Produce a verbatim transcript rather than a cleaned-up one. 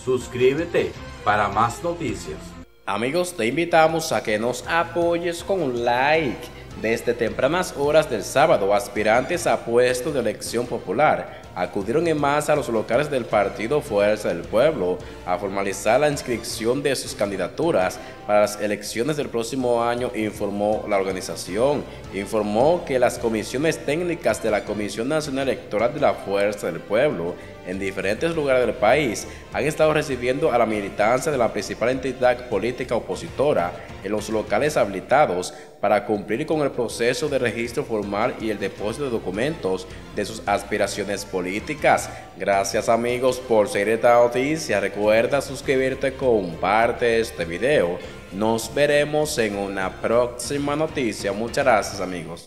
Suscríbete para más noticias. Amigos, te invitamos a que nos apoyes con un like. Desde tempranas horas del sábado, aspirantes a puestos de elección popular acudieron en masa a los locales del partido Fuerza del Pueblo a formalizar la inscripción de sus candidaturas para las elecciones del próximo año, informó la organización. Informó que las comisiones técnicas de la Comisión Nacional Electoral de la Fuerza del Pueblo en diferentes lugares del país han estado recibiendo a la militancia de la principal entidad política opositora en los locales habilitados para cumplir con el proceso de registro formal y el depósito de documentos de sus aspiraciones políticas. Gracias amigos por seguir esta noticia. Recuerda suscribirte, comparte este video. Nos veremos en una próxima noticia. Muchas gracias amigos.